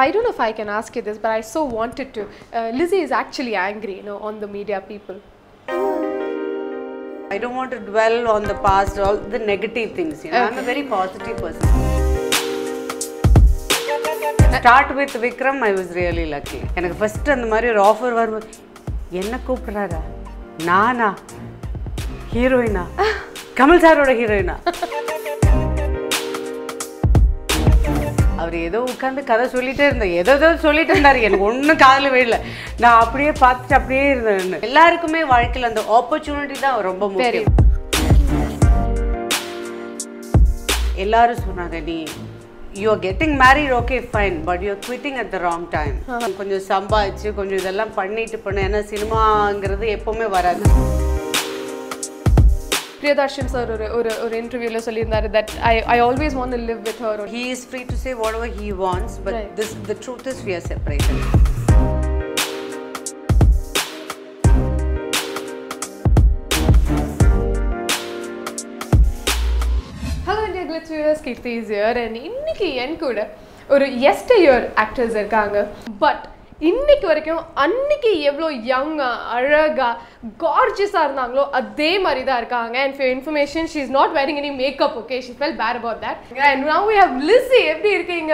I don't know if I can ask you this, but I so wanted to. Lizzie is actually angry, on the media people. I don't want to dwell on the past, all the negative things. I'm a very positive person. Start with Vikram, I was really lucky. எனக்கு first அந்த மாதிரி ஒரு offer வரும்போது என்ன கூப்பிடுறாரா, நானா ஹீரோயினா, கமல் சாரோட ஹீரோயினா. அவர் ஏதோ உட்காந்து கதை சொல்லிட்டே இருந்தேன், ஏதோ சொல்லிட்டு இருந்தாரு, எனக்கு ஒன்றும் காதில் விழல. நான் அப்படியே பார்த்துட்டு அப்படியே இருந்தேன். எல்லாருக்குமே வாழ்க்கையில் அந்த ஆப்பர்ச்சுனிட்டி தான் ரொம்ப முக்கியம். எல்லாரும் சொன்னாங்க, நீ you are getting married, okay fine, but you are quitting at the wrong time. கொஞ்சம் சம்பாதிச்சு கொஞ்சம் இதெல்லாம் பண்ணிட்டு பண்ண, ஏன்னா சினிமாங்கிறது எப்பவுமே வராது. Priyadarshan sir ஒரு இன்டர்வியூல சொல்லியிருந்தாரு that I always want to live with her. He is free to say whatever he wants, but the truth is we are separated. Hello India Glitz viewers, Kirti is here and இன்னைக்கு என் கூட ஒரு yesteryear actors இருக்காங்க. But இன்னைக்கு வரைக்கும் அன்னைக்கு எவ்வளோ யங்கா அழகா கார்ஜியஸாக இருந்தாங்களோ அதே மாதிரி தான் இருக்காங்க. And for your information, she is not wearing any makeup, okay? She felt bad about that. And now we have Lizzie. எப்படி இருக்கீங்க?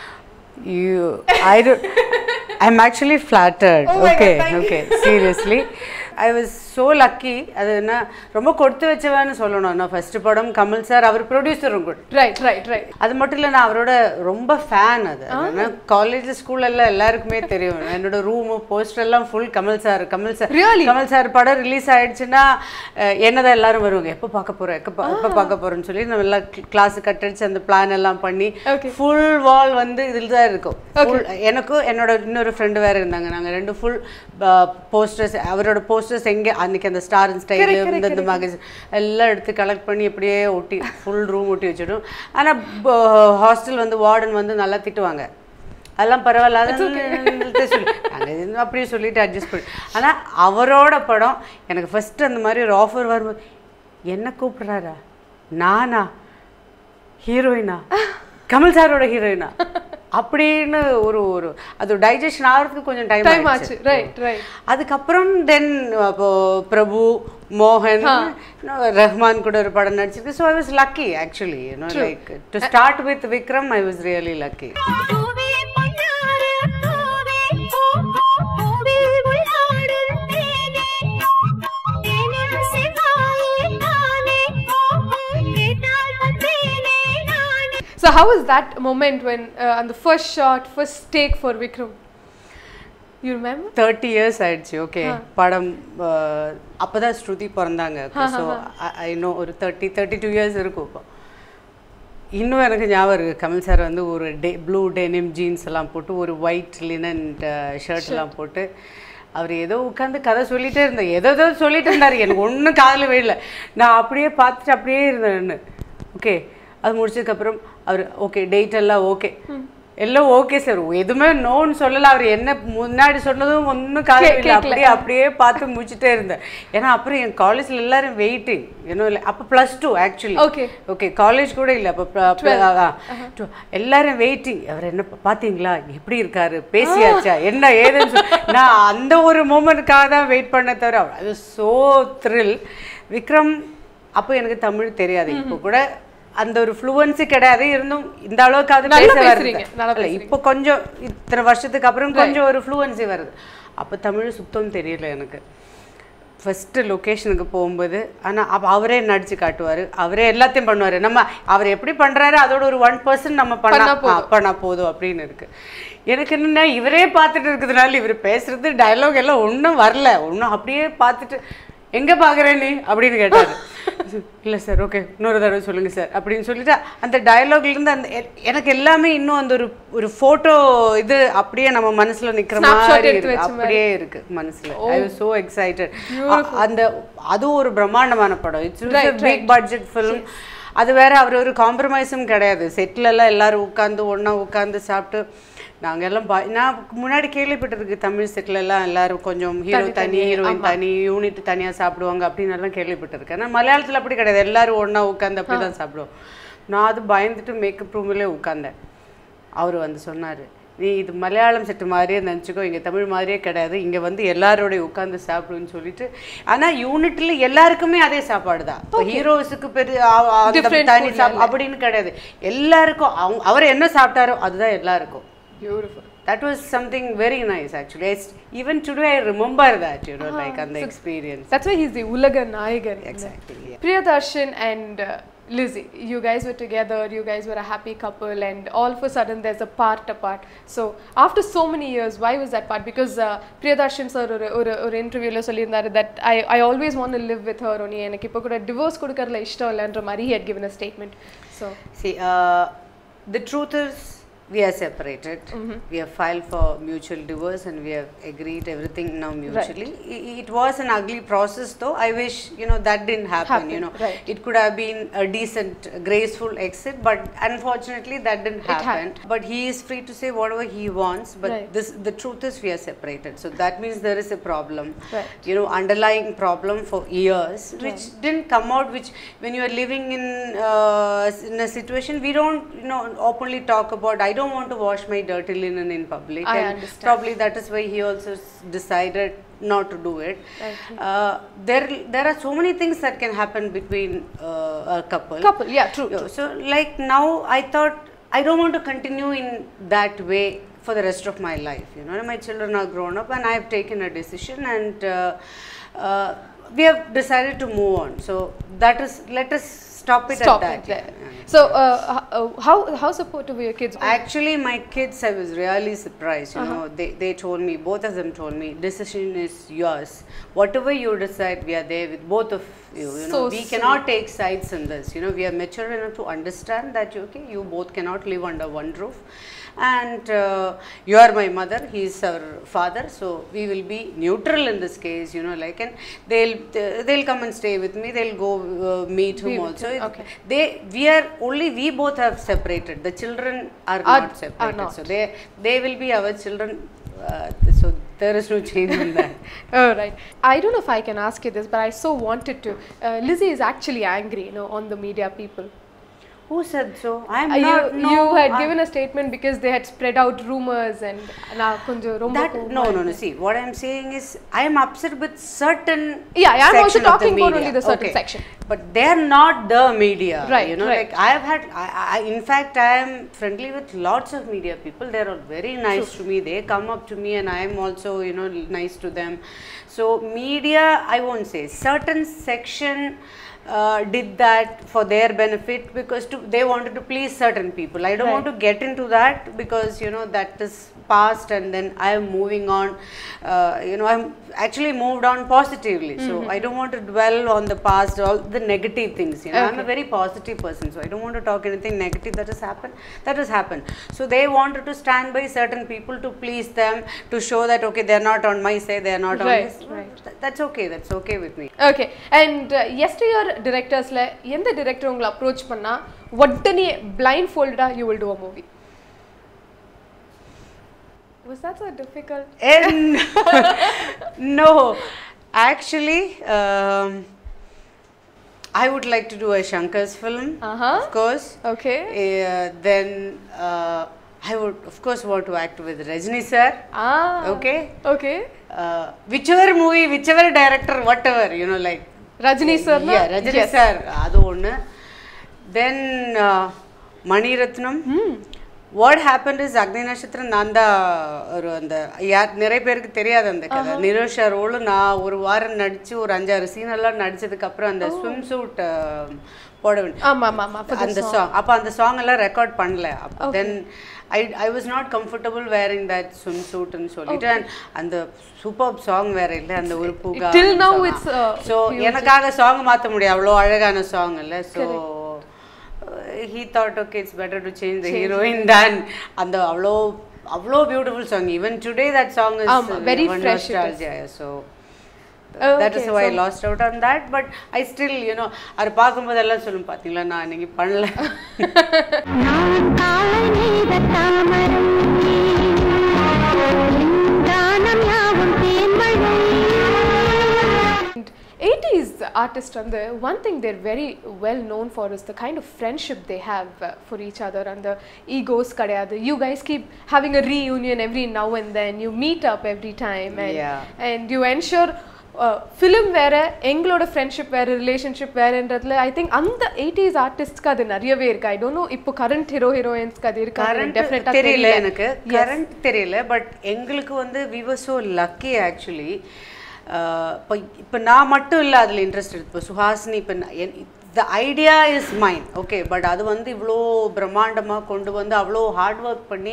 I'm actually flattered. Oh okay, God, okay, seriously. I was so lucky. அது என்ன ரொம்ப கொடுத்து வச்சவன்னு சொல்லணும். நான் first படம் Kamal sir, அவர் ப்ரொடியூசரும் கூட. ரைட். அது மட்டும் இல்லை, நான் அவரோட ரொம்ப ஃபேன். அது காலேஜ் ஸ்கூலெல்லாம் எல்லாருக்குமே தெரியும். என்னோட ரூமு போஸ்டர் எல்லாம் full Kamal sir. Kamal sir படம் ரிலீஸ் ஆயிடுச்சுன்னா என்னதான் எல்லாரும் வருவாங்க, எப்போ பார்க்க போகிறோம் எப்போ பார்க்க போகிறோன்னு சொல்லி நம்ம எல்லாம் கிளாஸு கட்டடிச்சு அந்த பிளான் எல்லாம் பண்ணி ஃபுல் வால் வந்து இதில் தான் இருக்கும். எனக்கும் என்னோட இன்னொரு ஃப்ரெண்டு வேறு இருந்தாங்க. நாங்கள் ரெண்டு ஃபுல் போஸ்டர்ஸ், அவரோட போஸ்டர்ஸ் எங்கே அன்றைக்கி அந்த ஸ்டார் அண்ட் ஸ்டைல் இந்த மேகசின் எல்லாம் எடுத்து கலெக்ட் பண்ணி அப்படியே ஒட்டி ஃபுல் ரூம் ஒட்டி வச்சிடும். ஆனால் ஹாஸ்டல் வந்து வார்டன் வந்து நல்லா திட்டுவாங்க, அதெல்லாம் பரவாயில்ல சொல்லி நாங்கள் அப்படியே சொல்லிட்டு அட்ஜஸ்ட் பண்ணி. ஆனால் அவரோட படம் எனக்கு ஃபஸ்ட்டு அந்த மாதிரி ஒரு ஆஃபர் வரும்போது என்ன கூப்பிட்றாரா, நானா ஹீரோயினா, கமல் சாரோட ஹீரோயினா அப்படின்னு ஒரு அது டைஜஷன் ஆகிறதுக்கு கொஞ்சம் டைம் ஆச்சு. ரைட். அதுக்கப்புறம் தென் இப்போ பிரபு, மோகன், ரஹ்மான் கூட ஒரு படம் நடிச்சிருக்கு. So I was lucky actually, like to start with Vikram. I was really lucky. So how was that moment when on the first shot, first take for Vikram? You remember? 30 years ஆயிடுச்சு. Okay, படம் அப்போதான் ஸ்ருதி பிறந்தாங்க. So I know ஒரு 32 years இருக்கும். இப்போ இன்னும் எனக்கு ஞாபகம் இருக்குது, கமல் சார் வந்து ஒரு ப்ளூ டெனிம் ஜீன்ஸ் எல்லாம் போட்டு ஒரு ஒயிட் லினன் ஷர்ட் எல்லாம் போட்டு அவர் ஏதோ உட்காந்து கதை சொல்லிகிட்டே இருந்தேன், ஏதோ சொல்லிட்டு இருந்தார், எனக்கு ஒன்றும் காதில் விழல. நான் அப்படியே பார்த்துட்டு அப்படியே இருந்தேன். ஓகே, அது முடிச்சதுக்கப்புறம் அவர் ஓகே டேட் எல்லாம் ஓகே, எல்லாம் ஓகே சார், எதுவுமே நோன்னு சொல்லலை. அவர் என்ன முன்னாடி சொன்னதும் ஒன்றும் காலையில் அப்படியே பார்த்து முடிச்சுட்டே இருந்தேன். ஏன்னா அப்புறம் என் காலேஜில் எல்லாரும் வெயிட்டிங், இன்னும் இல்லை அப்போ +2 ஆக்சுவலி. ஓகே காலேஜ் கூட இல்லை அப்போ, எல்லாரும் வெயிட்டிங். அவர் என்ன பார்த்தீங்களா, எப்படி இருக்காரு, பேசியாச்சா, என்ன ஏதுன்னு சொல்லி நான் அந்த ஒரு மூமெண்ட்டுக்காக தான் வெயிட் பண்ண தவிர அது ஸோ த்ரில். விக்ரம் அப்போ எனக்கு தமிழ் தெரியாது, இப்போ கூட அந்த ஒரு ஃப்ளூவன்சி கிடையாது, இருந்தும் இந்த அளவுக்கு அது பேச வருது. இப்போ கொஞ்சம் இத்தனை வருஷத்துக்கு அப்புறம் கொஞ்சம் ஒரு ஃப்ளூவன்சி வருது. அப்போ தமிழ் சுத்தம் தெரியல எனக்கு. ஃபஸ்ட்டு லொக்கேஷனுக்கு போகும்போது ஆனால் அப்போ அவரே நடிச்சு காட்டுவார், அவரே எல்லாத்தையும் பண்ணுவார். நம்ம அவர் எப்படி பண்ணுறாரு அதோட ஒரு 1% நம்ம பண்ணால் போதும் அப்படின்னு இருக்குது. எனக்கு என்னென்னா இவரே பார்த்துட்டு இருக்கிறதுனால இவர் பேசுகிறது டைலாக் எல்லாம் ஒன்றும் வரல, ஒன்றும் அப்படியே பார்த்துட்டு எங்கே பார்க்குறேன் நீ அப்படின்னு கேட்டார். இல்லை சார் ஓகே இன்னொரு தடவை சொல்லுங்கள் சார் அப்படின்னு சொல்லிட்டு அந்த டயலாக்லேருந்து அந்த எனக்கு எல்லாமே இன்னும் அந்த ஒரு ஃபோட்டோ இது அப்படியே நம்ம மனசில் நிற்கிற மாதிரி இருக்குது, அப்படியே இருக்குது மனசில். I was so excited. அந்த அதுவும் ஒரு பிரம்மாண்டமான படம், இட்ஸ் பிக் பட்ஜெட் ஃபிலிம். அது வேற, அவர் ஒரு காம்ப்ரமைஸும் கிடையாது. செட்டிலெல்லாம் எல்லோரும் ஒன்றா உட்காந்து சாப்பிட்டு நாங்கள் எல்லாம் நான் முன்னாடி கேள்விப்பட்டிருக்கு, தமிழ் செட்டிலெல்லாம் எல்லோரும் கொஞ்சம் ஹீரோ தனி ஹீரோயின் தனி யூனிட் தனியாக சாப்பிடுவாங்க அப்படின்னு எல்லாம் கேள்விப்பட்டிருக்கேன். ஆனால் மலையாளத்தில் அப்படி கிடையாது, எல்லோரும் ஒன்றா உட்காந்து அப்படி தான் சாப்பிடுவோம். நான் அது பயந்துட்டு மேக்கப் ரூமிலே உட்காந்தேன். அவர் வந்து சொன்னார், நீ இது மலையாளம் செட்டு மாதிரியே நினச்சிக்கோ, இங்கே தமிழ் மாதிரியே கிடையாது, இங்கே வந்து எல்லாரோடைய உட்காந்து சாப்பிடுன்னு சொல்லிட்டு. ஆனால் யூனிட்டில் எல்லாருக்குமே அதே சாப்பாடு தான். இப்போ ஹீரோஸுக்கு தனி அப்படின்னு கிடையாது, எல்லாருக்கும் அவர் என்ன சாப்பிட்டாரோ அதுதான் எல்லாருக்கும். Beautiful. That was something very nice actually. Even today I remember that, you know, like on the experience. That's why he's the Ulaga Nayagan. Exactly. Yeah. Priyadarshan and Lizzie, you guys were together, you guys were a happy couple, and all of a sudden there's a part apart. So after so many years, why was that part? Because Priyadarshan sir or interview la sollirundharu that I always want to live with her only, enakku ipo kuda divorce kudukarla ishtam illandra mari he had given a statement. So see, the truth is we are separated. We have filed for mutual divorce and we have agreed everything now mutually. Right. It was an ugly process though. I wish, you know, that didn't happen. You know, right. It could have been a decent, graceful exit, but unfortunately that didn't happen. But he is free to say whatever he wants. But the truth is we are separated. So that means there is a problem. Right. You know, underlying problem for years, which didn't come out. Which when you are living in a situation, we don't, you know, openly talk about. I don't want to wash my dirty linen in public. I and understand. Probably that is why he also decided not to do it. There are so many things that can happen between a couple. Yeah, true. So like now I thought I don't want to continue in that way for the rest of my life. You know, my children are grown up and I have taken a decision, and we have decided to move on. So that is, let us stop at that. There. So how supportive were your kids? Actually my kids, I was really surprised. You know, they told me, both of them told me, decision is yours, whatever you decide we are there with both of you. You know, we cannot take sides in this. You know, we are mature enough to understand that you both cannot live under one roof, and you are my mother, he is our father, so we will be neutral in this case. You know, like, and they'll come and stay with me, they'll go meet him also. We both have separated. The children are not separated. So they will be our children. So there is no change in that. Oh, right. I don't know if I can ask you this, but I so wanted to. Lizzie is actually angry, you know, on the media people. Who said so? I am not. You had given a statement because they had spread out rumors and no. See, what I am saying is I am upset with certain. Yeah, I am also talking about only the certain section. But they are not the media. Right. You know, like I have had. In fact, I am friendly with lots of media people. They are all very nice to me. They come up to me, and I am also, you know, nice to them. So media, I won't say certain section. Did that for their benefit because they wanted to please certain people. I don't want to get into that because, you know, that is past, and then I am moving on. You know, I'm actually moved on positively. So I don't want to dwell on the past, all the negative things. You know, I'm a very positive person, so I don't want to talk anything negative that has happened. That has happened. So they wanted to stand by certain people to please them, to show that okay, they are not on my side, they are not on this. That's okay. That's okay with me. Okay. And yesterday directors la எந்த director உங்களை approach பண்ணா உடனே blindfolded you will do a movie? Was that so difficult? No, actually I would like to do a Shankar's film, of course. Okay. Then I would of course want to act with Rajni sir. Okay. Whichever movie, whichever director, whatever, you know, like Rajni sir. Yeah, Rajni sir. Adu onnu. Then Mani Ratnam. What happened is Agni Nashatram nanda oru anda நிறைய பேருக்கு தெரியாது அந்த கதை. Nirosha role நான் ஒரு வாரம் நடிச்சு ஒரு 5-6 சீன் எல்லாம் நடிச்சதுக்கு அப்புறம் அந்த ஸ்விம் சூட் போட வேண்டிய அந்த சாங், அப்போ அந்த சாங் எல்லாம் ரெக்கார்ட் பண்ணல. Then I was not comfortable wearing that swimsuit and solita, and அந்த சூப்பர் சாங் வேற இல்ல, அந்த ஒரு பூகா till now it's so எனக்காக சாங் மாத்த முடியாது, அவ்வளோ அழகான சாங் இல்ல. So he thought okay, it's better to change the heroine than and avlo beautiful song. Even today that song is very fresh. So that is why I lost out on that, but I still, you know, ar paakumbodella sollum pathila na ninge pannala naan kaalai needa tamaram daanam yavum teenmalai. 80s artist வந்து one thing they're very well known for is the kind of friendship they have for each other, and the egos kadayadu. You guys keep having a reunion every now and then, you meet up every time, and you ensure film வேற எங்களோட friendship வேற relationship வேறன்றதுல I think அந்த 80s ஆர்டிஸ்ட்க்கு அது நிறையவே இருக்கு. I don't know இப்போ current ஹீரோயின்ஸ்க்கு அது இருக்கா டெஃபினட்டா தெரியல, எனக்கு கரண்ட் தெரியல. பட் எங்களுக்கு வந்து we were so lucky actually. இப்போ நான் மட்டும் இல்லை அதில் இன்ட்ரெஸ்ட் இப்போ சுஹாசினி இப்போ the idea is mine okay. But அது வந்து இவ்வளோ பிரம்மாண்டமாக கொண்டு வந்து அவ்வளோ ஹார்ட் ஒர்க் பண்ணி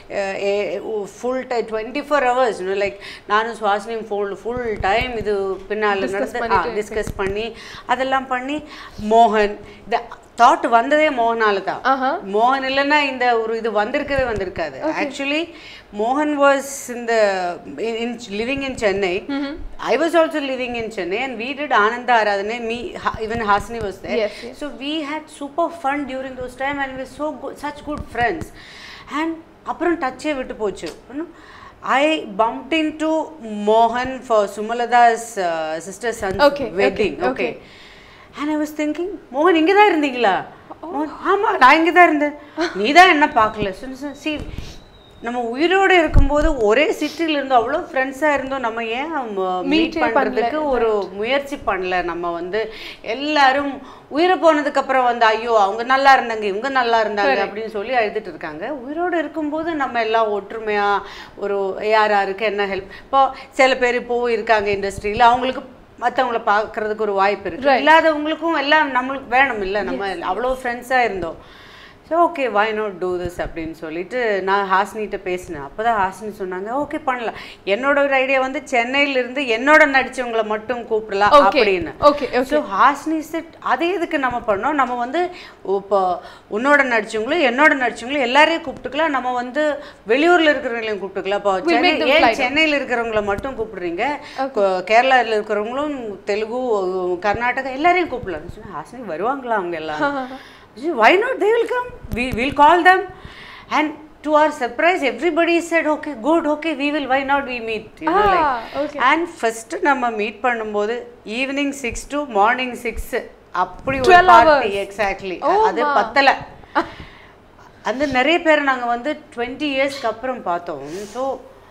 ஃபுல் 24 hours லைக் நானும் சுஹாசினியும் ஃபுல் டைம் இது பின்னால் நடந்து டிஸ்கஸ் பண்ணி அதெல்லாம் பண்ணி மோகன் இந்த தாட் வந்ததே மோகனால தான். மோகன் இல்லைன்னா இந்த ஒரு இது வந்திருக்காது. ஆக்சுவலி மோகன் was in living in Chennai. I was also living in Chennai and we did Ananda Aradhane. Me, even Hasini was there. Yes. So we had super fun during those time and we were so good, such good friends. And அப்புறம் டச்சே விட்டு போச்சு. I bumped into Mohan for Sumalada's sister son's wedding. Okay. And I was thinking, மோகன் இங்கே தான் இருந்தீங்களா? ஆமாம் நான் இங்கே தான் இருந்தேன், நீ தான் என்ன பார்க்கல. சி நம்ம உயிரோடு இருக்கும்போது ஒரே சிட்டியில் இருந்தோம், அவ்வளோ ஃப்ரெண்ட்ஸாக இருந்தோம், நம்ம ஏன் மீட் பண்ணுறதுக்கு ஒரு முயற்சி பண்ணல? நம்ம வந்து எல்லாரும் உயிரை போனதுக்கப்புறம் வந்து ஐயோ அவங்க நல்லா இருந்தாங்க இவங்க நல்லா இருந்தாங்க அப்படின்னு சொல்லி அழுதுட்டு இருக்காங்க. உயிரோடு இருக்கும்போது நம்ம எல்லாம் ஒற்றுமையாக ஒரு யாருக்கு என்ன ஹெல்ப். இப்போ சில பேர் இப்போவும் இருக்காங்க இண்டஸ்ட்ரியில், அவங்களுக்கு மற்றவங்கள பார்க்கறதுக்கு ஒரு வாய்ப்பு இருக்குது. இல்லாதவங்களுக்கும் எல்லாம் நம்மளுக்கு வேணும் இல்லை, நம்ம அவ்வளோ ஃப்ரெண்ட்ஸாக இருந்தோம். So okay why not do this அப்படின்னு சொல்லிட்டு நான் ஹாசினிகிட்ட பேசினேன். அப்போ தான் ஹாசினி சொன்னாங்க ஓகே பண்ணலாம். என்னோட ஒரு ஐடியா வந்து சென்னையிலேருந்து என்னோட நடித்தவங்களை மட்டும் கூப்பிடலாம் அப்படின்னு. ஸோ ஹாசினி செட் அதே இதுக்கு நம்ம பண்ணோம். நம்ம வந்து இப்போ உன்னோட நடிச்சவங்களும் என்னோட நடிச்சவங்களும் எல்லாரையும் கூப்பிட்டுக்கலாம், நம்ம வந்து வெளியூரில் இருக்கிறவங்களையும் கூப்பிட்டுக்கலாம். இப்போ ஏன் சென்னையில் இருக்கிறவங்கள மட்டும் கூப்பிடுறீங்க, கேரளாவில் இருக்கிறவங்களும் தெலுங்கு கர்நாடகா எல்லாரையும் கூப்பிடலாம் சொன்னால் ஹாசினி வருவாங்களா அவங்க எல்லாம்? Why not? They will come. We'll call them. And to our surprise, everybody said, okay, good, okay, we will. Why not we meet? You know, like. Okay. And first, நம்ம meet பண்ணும்போது evening 6 to morning 6 அப்படி ஒரு party. Exactly அது பத்தலை. அந்த நிறைய பேர் நாங்கள் வந்து 20 இயர்ஸ்க்கு அப்புறம் பார்த்தோம். ஸோ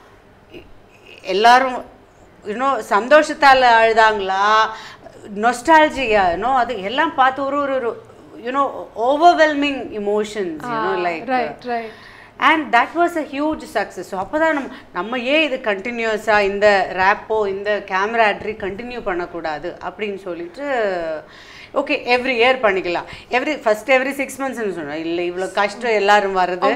எல்லாரும் இன்னும் சந்தோஷத்தால் அழுதாங்களா, நொஸ்டால்ஜியா அது எல்லாம் பார்த்து ஒரு overwhelming emotions, like right. And that was a huge success. So அப்பதான் நம்ம ஏன் இது கண்டினியூஸா இந்த ரேப்போ இந்த கேமராட்ரி கண்டினியூ பண்ணக்கூடாது அப்படின்னு சொல்லிட்டு ஓகே எவ்ரி இயர் பண்ணிக்கலாம். எவ்ரி 6 months சொன்னோம். இல்லை இவ்வளோ கஷ்டம் எல்லாரும் வருது,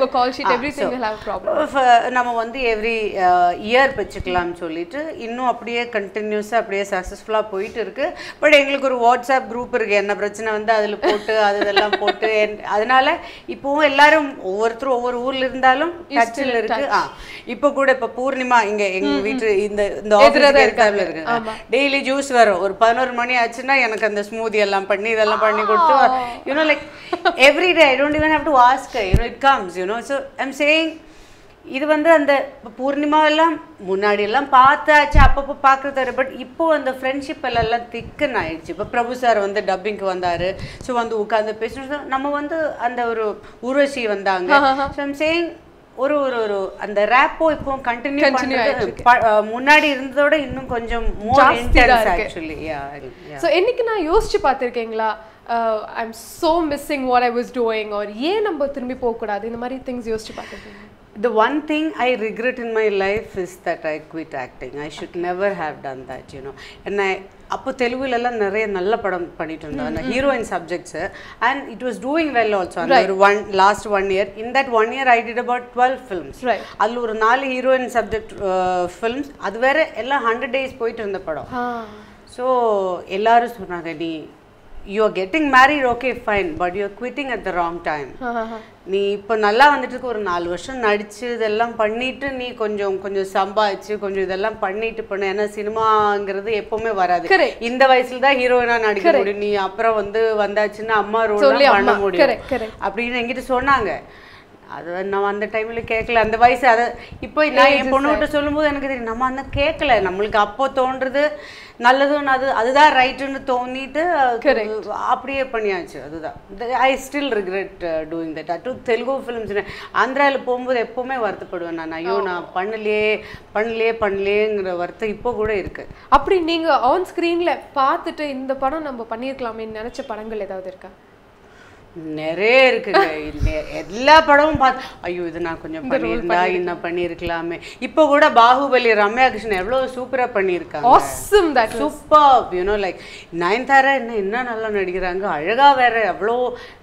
நம்ம வந்து எவ்ரி இயர் வச்சுக்கலாம்னு சொல்லிட்டு இன்னும் அப்படியே கண்டினியூஸாக அப்படியே சக்ஸஸ்ஃபுல்லாக போயிட்டு இருக்கு. பட் எங்களுக்கு ஒரு வாட்ஸ்அப் குரூப் இருக்குது, என்ன பிரச்சனை வந்து அதில் போட்டு அதெல்லாம் போட்டு அதனால இப்போவும் எல்லாரும் ஒவ்வொருத்தரும் ஒவ்வொரு ஊரில் இருந்தாலும் டச்சில் இருக்கு. இப்போ கூட இப்போ பூர்ணிமா இங்கே எங்கள் வீட்டு இந்த ஆஃபீஸ் இருக்காமல் இருக்குங்க, டெய்லி ஜூஸ் வரும். ஒரு 11 மணி ஆச்சுன்னா எனக்கு அந்த ஸ்மூதி எல்லாம் பண்ணி இதெல்லாம் பண்ணி கொடுத்து like every day I don't even have to ask her, it comes, so I'm saying இது வந்து அந்த பூர்ணிமா எல்லாம் முன்னாடி எல்லாம் பார்த்தாச்சு, அப்பப்போ பார்க்குறது. பட் இப்போ அந்த ஃப்ரெண்ட்ஷிப் எல்லாம் திக்குன்னு ஆயிடுச்சு. இப்போ பிரபு சார் வந்து டப்பிங்க்கு வந்தார். ஸோ வந்து உட்காந்து பேசணும். நம்ம வந்து அந்த ஒரு ஊர்வசி வந்தாங்க. ஸோ ஐம் சேயிங் ஒரு அந்த ரேப்போ இப்போ கண்டினியூ பண்ணுறது முன்னாடி இருந்ததோட இன்னும் கொஞ்சம் மோர் இன்டென்ஸ் ஆக்சுவலி. ஸோ என்னைக்கு நான் யோசிச்சு பார்த்துருக்கீங்களா I'm so missing what I was doing or ஏன் நம்ம திரும்பி போகக்கூடாது இந்த மாதிரி திங்ஸ் யோசிச்சு பார்த்துருக்கீங்க? The one thing I regret in my life is that I quit acting. I should never have done that, And அப்போ தெலுங்குலலாம் நிறைய நல்ல படம் பண்ணிட்டு இருந்தோம், heroine subjects, and it was doing well also. அந்த last 1 year, in that 1 year I did about 12 films. அதில் ஒரு 4 heroine subject films, அது வேற எல்லாம் 100 days போயிட்டு இருந்த படம். ஸோ எல்லாரும் சொன்னாங்க நீ you are getting married, okay fine, but you are quitting at the wrong time. நீ இப்போ நல்லா வந்துட்டு ஒரு 4 வருஷம் நடிச்சு இதெல்லாம் பண்ணிட்டு நீ கொஞ்சம் சம்பாதிச்சு கொஞ்சம் இதெல்லாம் பண்ணிட்டு பண்ண. ஏன்னா சினிமாங்கிறது எப்பவுமே வராது, இந்த வயசுல தான் ஹீரோயினா நடிக்க முடியும். நீ அப்புறம் வந்தாச்சுன்னா அம்மா ரோல் பண்ண முடியும் அப்படின்னு என்கிட்ட சொன்னாங்க. அது நம்ம அந்த டைமில் கேட்கல அந்த வயசு அதை இப்போ நான் என் பொண்ணுகிட்ட சொல்லும்போது எனக்கு தெரியும் நம்ம அந்த கேட்கல நம்மளுக்கு அப்போ தோன்றது நல்லதுன்னு அதுதான் ரைட்டுன்னு தோணிட்டு அப்படியே பண்ணியாச்சு அதுதான் I still regret doing that at Telugu films ஆந்திராவில் போகும்போது எப்போவுமே வருத்தப்படுவேன் நான் ஐயோ நான் பண்ணலையேங்கிற வருத்தம் இப்போ கூட இருக்கு. அப்படி நீங்கள் ஆன் ஸ்க்ரீனில் பார்த்துட்டு இந்த படம் நம்ம பண்ணியிருக்கலாமேன்னு நினச்ச படங்கள் ஏதாவது இருக்கா? நிறைய இருக்குங்க. எல்லா படமும் பார்த்து ஐயோ இது நான் கொஞ்சம் பண்ணியிருந்தா இன்னும் பண்ணியிருக்கலாமே. இப்போ கூட பாகுபலி ரம்யா கிருஷ்ணன் எவ்வளோ சூப்பராக பண்ணியிருக்காங்க. சூப்பர் யூனோ லைக் நயன்தாரா என்ன நல்லா நடிக்கிறாங்க அழகா வேற எவ்வளோ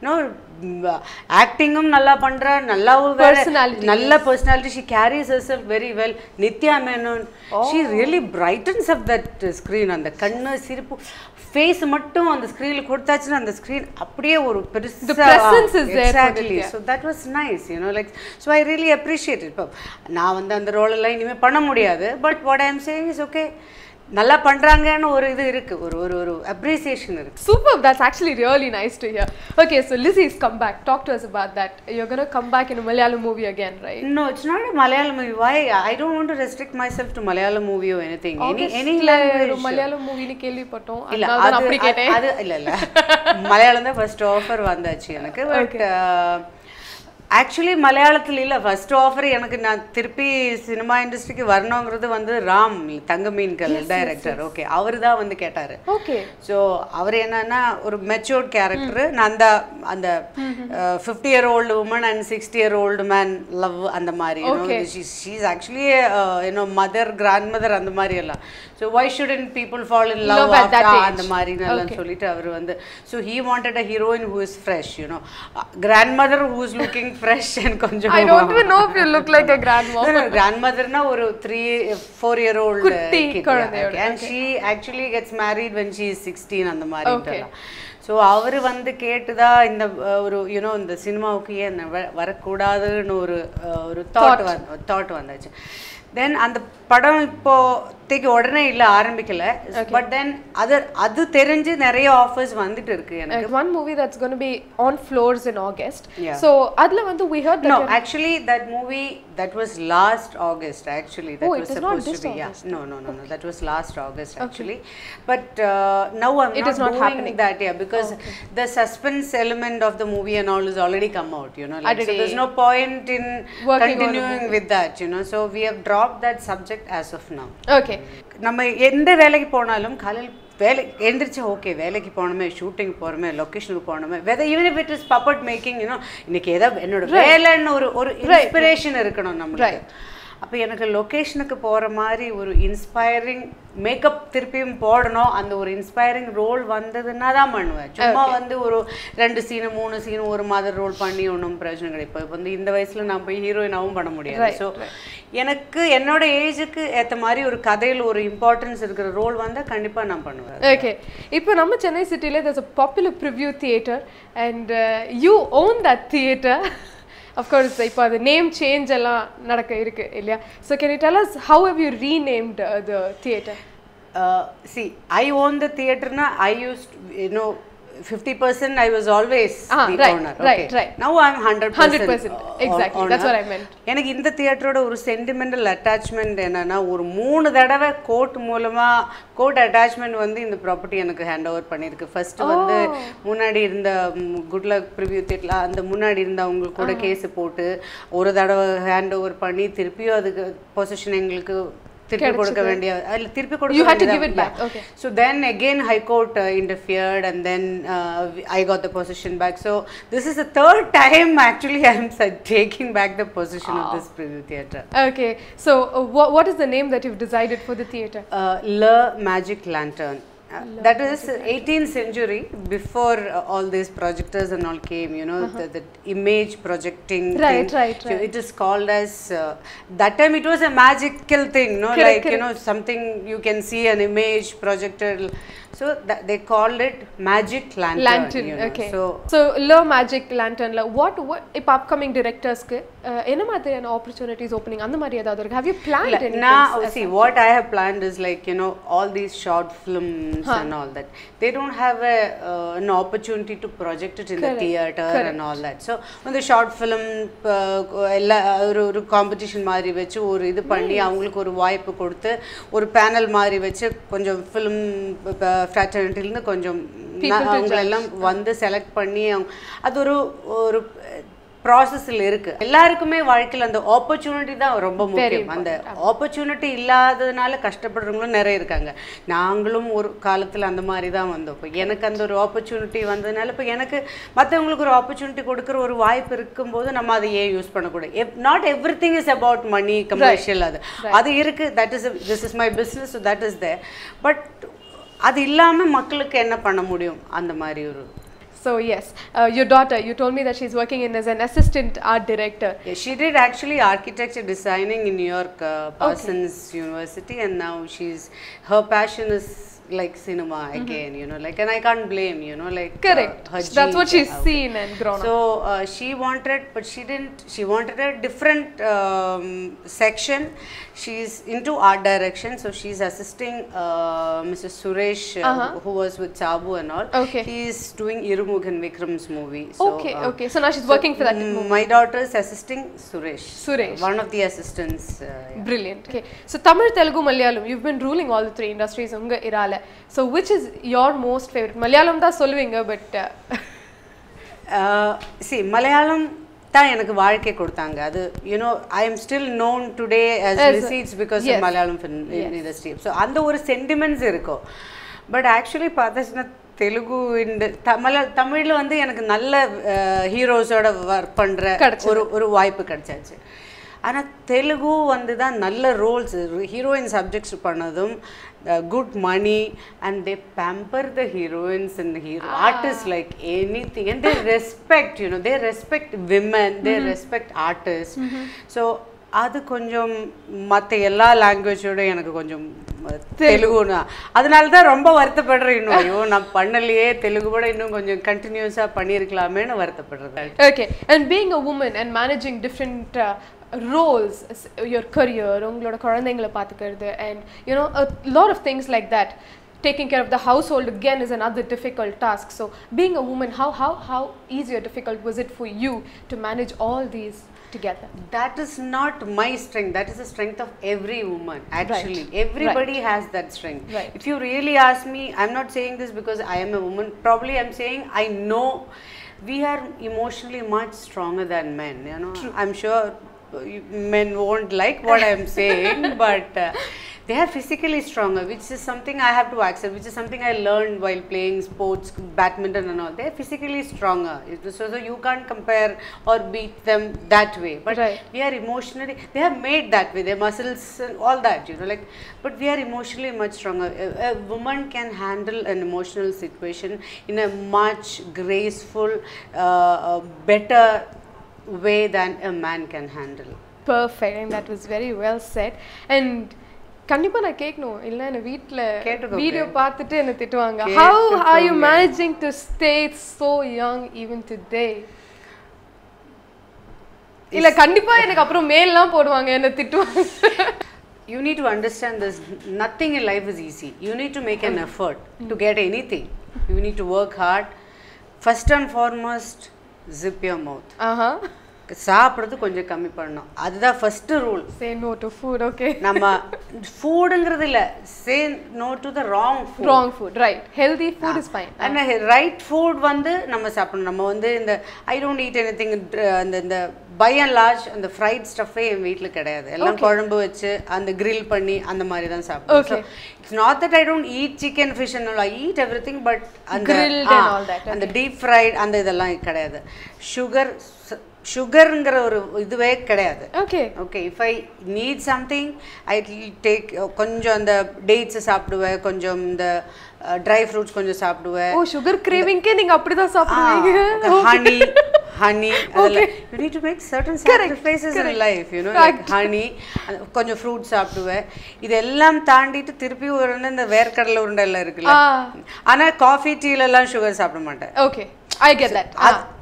ஆக்டிங்கும் நல்லா பண்றா நல்லாவும் வேற நல்ல personality she carries herself very well. Nithya Menen she really brightens off that screen. அந்த கண்ணு சிரிப்பு ஃபேஸ் மட்டும் அந்த ஸ்க்ரீனில் கொடுத்தாச்சுன்னா அந்த ஸ்க்ரீன் அப்படியே ஒரு பெருசு exactly. So that was nice you know like so I really appreciate. இப்போ நான் வந்து அந்த ரோலெல்லாம் இனிமேல் பண்ண முடியாது. But what I am saying is okay நல்லா பண்றாங்கன்னு ஒரு இது இருக்கு ஒரு appreciation இருக்கு. Superb, that's actually really nice to hear. Okay, so Lizzie's come back. Talk to us about that. You're going to come back in a Malayalam movie again, right? No, it's not a Malayalam movie. Why? I don't want to restrict myself to Malayalam movie or anything. Any language. Malayalam movie ni kelvipattom. இல்ல அது இல்ல மலையாளம் தான் first offer வந்தாச்சு எனக்கு. But actually மலையாளத்தில் இல்லை first offer எனக்கு நான் திருப்பி சினிமா இண்டஸ்ட்ரிக்கு வரணுங்கிறது வந்து ராம் தங்கமீன்கள் டைரக்டர். ஓகே அவர் தான் வந்து கேட்டார். ஓகே ஸோ அவர் என்னன்னா ஒரு மெச்சூர்ட் கேரக்டர். நான் அந்த 50-year-old woman and 60-year-old man love அந்த மாதிரி she is actually mother grand mother அந்த மாதிரி எல்லாம். So why shouldn't people fall in love அந்த மாதிரி எல்லாம் சொல்லிட்டு அவர் வந்து so he wanted a heroine who is fresh you know grand mother who is looking fresh and konjam I don't even know if you look like a grandmom. No, grandmother na oru 4-year-old kid and she actually gets married when she is 16 and the mari intala. So avaru vandu ketudha inda oru you know inda cinemaukku yen varakudadunu oru thought vandachu. Then அந்த படம் இப்போதைக்கு உடனே இல்லை ஆரம்பிக்கல. But then அது தெரிஞ்சு நிறைய offers வந்துட்டு இருக்கு எனக்கு. One movie that's going to be on floors in August. So அதுல வந்து we heard that no actually that movie that was last August actually that was supposed to be no that was last August actually. But now I'm not doing that because the suspense element of the movie and all is already come out you know like so there's no point in continuing with that you know so we have dropped that subject as of now. Okay. நம்ம எந்த வேலைக்கு போனாலும் காலையில் வேலை எழுந்திரிச்சு okay வேலைக்கு போகணுமே shooting போகிறோமே லொக்கேஷனுக்கு போகணுமே weather even if it is puppet making you know இன்னைக்கு ஏதாவது என்னோட வேலைன்னு ஒரு இன்ஸ்பிரேஷன் இருக்கணும் நம்மளுக்கு. அப்போ எனக்கு லொக்கேஷனுக்கு போகிற மாதிரி ஒரு இன்ஸ்பைரிங் மேக்கப் திருப்பியும் போடணும் அந்த ஒரு இன்ஸ்பைரிங் ரோல் வந்ததுன்னா தான் பண்ணுவேன். சும்மா வந்து ஒரு 2 சீனு 3 சீனு ஒரு மாதிரி ரோல் பண்ணி ஒன்றும் பிரச்சனை கிடையாது. இப்போ வந்து இந்த வயசில் நான் போய் ஹீரோயினாகவும் பண்ண முடியாது. ஸோ எனக்கு என்னோட ஏஜுக்கு ஏற்ற மாதிரி ஒரு கதையில் ஒரு இம்பார்ட்டன்ஸ் இருக்கிற ரோல் வந்தால் கண்டிப்பாக நான் பண்ணுவேன். ஓகே இப்போ நம்ம சென்னை சிட்டியில் there's a popular preview theatre and you own that theatre. Of course இப்போ அது நேம் சேஞ்ச் எல்லாம் நடக்க இருக்கு இல்லையா? So can you tell us how have you renamed the theatre? See I own the theatre na I used you know 50% I was always the owner. Okay. Right. Now I'm 100%. Exactly. That's what I meant. எனக்கு இந்த தியேட்டரோட ஒரு sentimental attachment என்னன்னா ஒரு 3 தடவை court மூலமா court attachment வந்து இந்த property எனக்கு ஹேண்ட் ஓவர் பண்ணிருக்கு. ஃபர்ஸ்ட் வந்து முன்னாடி இருந்த குட் லக் ப்ரிவ்யூ தியேட்டர்ல அந்த முன்னாடி இருந்த அவங்க கூட கேஸ் போட்டு ஒரு தடவை ஹேண்ட் ஓவர் பண்ணி திருப்பியும் அதுக்கு பொசிஷன் எங்களுக்கு திருப்பி கொடுக்க வேண்டிய இல்ல திருப்பி கொடுக்க you had to give it back. Okay. So then again high court interfered and then I got the possession back. So this is the third time actually I am taking back the possession of this preview theatre. Okay, so what is the name that you've decided for the theatre? Le Magic Lantern. That is 18th century before all these projectors and all came you know the image projecting right. So it is called as that time it was a magical thing no correct. You know something you can see an image projected so they called it Magic Lantern you know. Okay. So Le Magic Lantern la what if upcoming directors ku enna madriyana opportunities opening and mari edavadhu have you planned anything? Now see what I have planned is like you know all these short film films and all that. They don't have an opportunity to project it in the theater and all that. So when the short film ஒரு competition மாதிரி வச்சு ஒரு இது பண்ணி அவங்களுக்கு ஒரு வாய்ப்பு கொடுத்து ஒரு பேனல் மாதிரி வச்சு கொஞ்சம் ஃபிலிம் ஃப்ராட்டர்னிட்டிலேருந்து கொஞ்சம் அவங்களெல்லாம் வந்து செலக்ட் பண்ணி அது ஒரு ஒரு ப்ராசஸில் இருக்குது. எல்லாருக்குமே வாழ்க்கையில் அந்த ஆப்பர்ச்சுனிட்டி தான் ரொம்ப முக்கியம். அந்த ஆப்பர்ச்சுனிட்டி இல்லாததுனால கஷ்டப்படுறவங்களும் நிறைய இருக்காங்க. நாங்களும் ஒரு காலத்தில் அந்த மாதிரி தான் வந்தோம். இப்போ எனக்கு அந்த ஒரு ஆப்பர்ச்சுனிட்டி வந்ததுனால இப்போ எனக்கு மற்றவங்களுக்கு ஒரு ஆப்பர்ச்சுனிட்டி கொடுக்குற ஒரு வாய்ப்பு இருக்கும்போது நம்ம அதை ஏன் யூஸ் பண்ணக்கூடாது? Not every thing is about money, commercial, அது இருக்குது. That is this is my business, so that is there. But அது இல்லாமல் மக்களுக்கு என்ன பண்ண முடியும் அந்த மாதிரி ஒரு. So yes, your daughter, you told me that she's working as an assistant art director. Yeah, she did actually architecture designing in New York, Parsons University, and now her passion is like cinema again, you know, like, and I can't blame, you know, like correct. That's what she's seen and grown up. So she wanted, but she didn't. She wanted a different section. She's into art direction, so she's assisting Mr. Suresh, who was with Sabu and all. Okay. He's doing Irumugan Vikram's movie. So, okay. So now she's working for that movie. My daughter is assisting Suresh. One of the assistants. Yeah. Brilliant. Okay. So Tamil, Telugu, Malayalam, you've been ruling all the three industries unga irala. So which is your most favorite? Malayalam da solluvinga, but see, Malayalam தான் எனக்கு வாழ்க்கை கொடுத்தாங்க. அது you know I am still known today as receipts because of Malayalam film industry. So அந்த ஒரு sentiments இருக்கும். But actually பார்த்தா தெலுங்கு இந்த தமிழில் வந்து எனக்கு நல்ல ஹீரோஸோட ஒர்க் பண்ணுற ஒரு வாய்ப்பு கிடைச்சாச்சு. ஆனால் தெலுங்கு வந்து தான் நல்ல ரோல்ஸ் ஹீரோயின் சப்ஜெக்ட்ஸ் பண்ணதும் good money, and they pamper the heroines and the artists like anything, and they respect, you know, they respect women, they respect artists. So அது கொஞ்சம் மற்ற எல்லா லாங்குவேஜோட எனக்கு கொஞ்சம் தெலுங்குனா அதனால தான் ரொம்ப வருத்தப்படுறேன். இன்னும் ஐயோ நான் பண்ணலையே, தெலுங்கு கூட இன்னும் கொஞ்சம் கண்டினியூஸாக பண்ணியிருக்கலாமேன்னு வருத்தப்படுறேன். Okay, and being a woman and managing different roles, your career, உங்களோட குழந்தைங்களை பார்த்துக்கிறது, and you know a lot of things like that, taking care of the household again is another difficult task. So being a woman, how easy or difficult was it for you to manage all these together? That is not my strength, that is the strength of every woman actually. Everybody has that strength. If you really ask me, I'm not saying this because I am a woman, probably I'm saying I know we are emotionally much stronger than men, you know. I'm sure men won't like what I'm saying, but they are physically stronger, which is something I have to accept, which is something I learned while playing sports, badminton and all. They are physically stronger, so you can't compare or beat them that way. But we are emotionally, they are made that way, their muscles and all that, you know, like, but we are emotionally much stronger. A woman can handle an emotional situation in a much graceful, better way than a man can handle. Perfect, and that was very well said. And கண்டிப்பா நான் கேட்கணும், இல்ல என்ன வீட்ல video பார்த்துட்டு என்ன திட்டுவாங்க. How are you managing to stay so young even today? இல்ல கண்டிப்பா எனக்கு அப்புறம் மெயில்லாம் போடுவாங்க, என்ன திட்டுவாங்க. You need to understand this, nothing in life is easy. You need to make an effort to get anything. You need to work hard. First and foremost, zip your mouth. சாப்பிட்றது கொஞ்சம் கம்மி பண்ணணும், அதுதான் first rule. Say no to food. Okay, நம்ம ஃபுட்ங்கிறது இல்லை, say no to the wrong food. Right, healthy food is fine. And right food வந்து நம்ம சாப்பிடணும். நம்ம வந்து இந்த ஐ டோன்ட் ஈட் எனிதிங், இந்த பை அண்ட் லார்ஜ் அந்த ஃப்ரைட் ஸ்டஃபே என் வீட்டில் கிடையாது. எல்லாம் குழம்பு வச்சு அந்த கிரில் பண்ணி அந்த மாதிரி தான் சாப்பிடுவோம். It's not that I don't eat chicken, fish and all, I eat everything, but அந்த டீப் ஃப்ரைட் அந்த இதெல்லாம் கிடையாது. சுகருங்கிற ஒரு இதுவே கிடையாது. Okay, if I need something I take கொஞ்சம் அந்த டேட்ஸ் சாப்பிடுவேன், கொஞ்சம் இந்த ட்ரை ஃப்ரூட்ஸ் கொஞ்சம் சாப்பிடுவேன். ஓ, சுகர் கிரேவிங்க்கே நீங்க அப்படிதான் சாப்பிடுவீங்க. honey, you need to make certain sacrifices in life, you know, like honey, கொஞ்சம் fruit சாப்பிடுவேன். இதெல்லாம் தாண்டிட்டு திருப்பி ஒரு இந்த வேர்க்கடலை உருண்டை எல்லாம் இருக்குல்ல, ஆனா காஃபி டீல எல்லாம் சுகர் சாப்பிட மாட்டேன். Okay, I get that.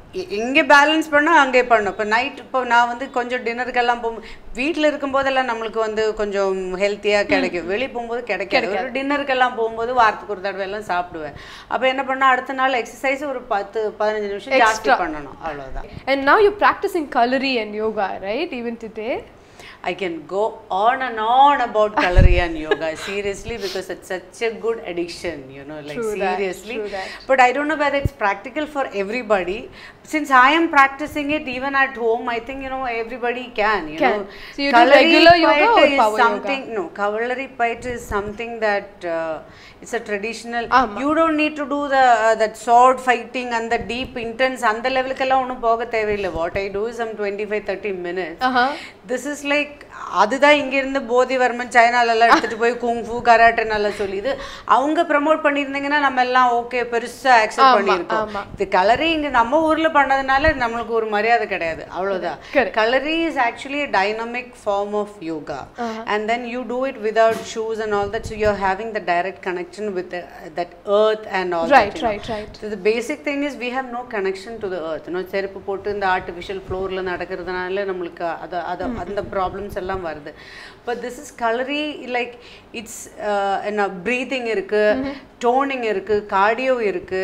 இங்கே பேலன்ஸ் பண்ணால் அங்கே பண்ணணும். இப்போ நைட் இப்போ நான் வந்து கொஞ்சம் டின்னருக்கெல்லாம் வீட்டில் இருக்கும்போதெல்லாம் நம்மளுக்கு வந்து கொஞ்சம் ஹெல்த்தியாக கிடைக்கும். வெளியே போகும்போது கிடைக்காது. ஒரு டின்னருக்கெல்லாம் போகும்போது வாரத்துக்கு ஒரு தடவை எல்லாம் சாப்பிடுவேன். அப்போ என்ன பண்ணால் அடுத்த நாள் எக்ஸசைஸ் ஒரு 10-15 நிமிஷம் ஜாஸ்தி பண்ணணும், அவ்வளோதான். And now you're practicing Kalari and yoga, right? Even today? I can go on and on about Kalari and yoga, seriously, because it's such a good addiction, you know, like seriously. But I don't know whether it's practical for everybody. Since I am practicing it even at home, I think, you know, everybody can, you know. So you do regular yoga or power something, yoga? No, Kalari Pait is something that it's a traditional. You don't need to do the that sword fighting and the deep intense and the level kella onu poga thevilla. What I do is some 25-30 minutes. This is like அதுதான் இங்க இருந்து போதிவர்மன் சைனால எல்லாம் எடுத்துட்டு போய் kung fu karate நல்லா சொல்லிது அவங்க promote பண்ணிருந்தீங்கன்னா நம்ம எல்லாம் ஓகே பெருசா அக்செப்ட் பண்ணிருக்கோம். இது கலரி இங்க நம்ம ஊர்ல பண்ணதுனால நமக்கு ஒரு மரியாதை கிடையாது, அவ்வளவுதான். Kalari is actually a dynamic form of yoga and then you do it without shoes and all that, so you're having the direct connection with that earth and all that. Right. So the basic thing is we have no connection to the earth, you know. செருப்பு போட்டு இந்த artificial ஃப்ளோர்ல நடக்கிறதுனால நமக்கு அந்த problems எல்லாம் வருது. But this is Kalari, like it's breathing irukku, toning irukku, cardio irukku,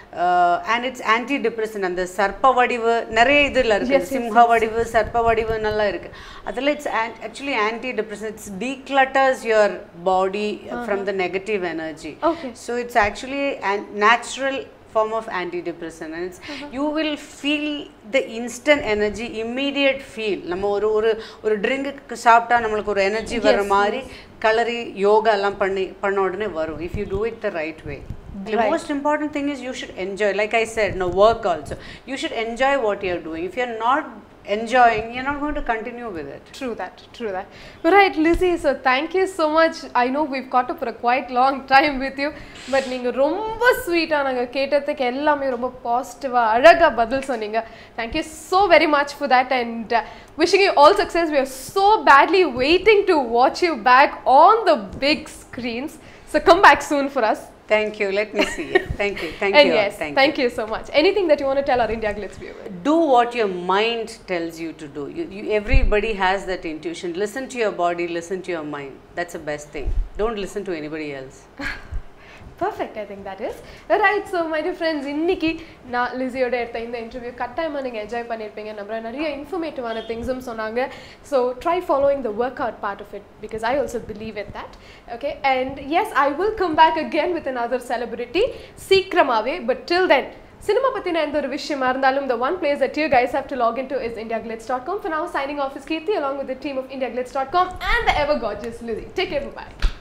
and it's antidepressant. And the sarpa vadivu nariya idilla irukku, simha vadivu, sarpa vadivu nalla irukku. Adala it's actually antidepressant. It declutters your body from the negative energy. So it's actually a natural form of antidepressant, and it's you will feel the instant energy, immediate feel. நம்ம ஒரு drink சாப்பிட்டா நமக்கு ஒரு energy வர மாதிரி கலரி யோகா எல்லாம் பண்ண உடனே வரும், if you do it the right way. The most important thing is you should enjoy, like I said, no work also. You should enjoy what you are doing. If you are not enjoying, you're not going to continue with it. True that. Right, Lizzie, so thank you so much. I know we've caught up for a quite long time with you, but நீங்க ரொம்ப ஸ்வீட்டா நாங்க கேட்டதுக்கு எல்லாமே ரொம்ப பாசிட்டிவா அழகா பதில் சொன்னீங்க. Thank you so very much for that, and wishing you all success. We are so badly waiting to watch you back on the big screens, so come back soon for us. Thank you. Let me see it. Thank you. And you. Yes, thank you so much. Anything that you want to tell our India Glitz viewers? Do what your mind tells you to do. Everybody has that intuition. Listen to your body. Listen to your mind. That's the best thing. Don't listen to anybody else. Perfect, I think that is. Right, so my dear friends, இன்னைக்கு நான் லிஸியோட எடுத்த இந்த interview கட்டாயமா நீங்க enjoy பண்ணிருப்பீங்க நம்புறேன். நிறைய இன்ஃபர்மேட்டிவான திங்ஸும் சொன்னாங்க. So try following the workout part of it, because I also believe in that. Okay, and yes, I will come back again with another celebrity சீக்கிரமாவே. But till then, cinema பத்தின எந்த ஒரு விஷயமா இருந்தாலும் the one place that you guys have to log into is indiaglitz.com. For now, signing off is Kirti along with the team of indiaglitz.com and the ever gorgeous Lizzie. Take care, bye.